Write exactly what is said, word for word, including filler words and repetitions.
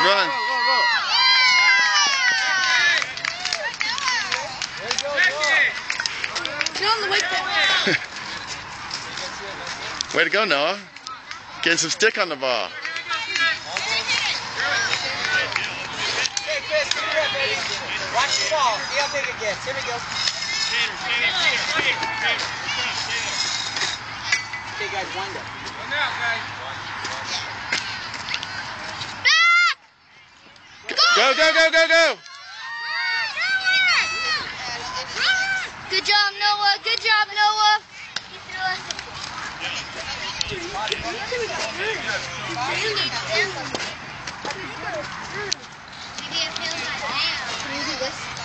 run. Get on the weight bench. Way to go, Noah. Getting some stick on the ball. Watch the ball. See how big it gets. Here we go. Okay, guys, wind up. One out, guys. Go, go, go, go, go! Good job, Noah. Good job, Noah. Maybe I feel like that.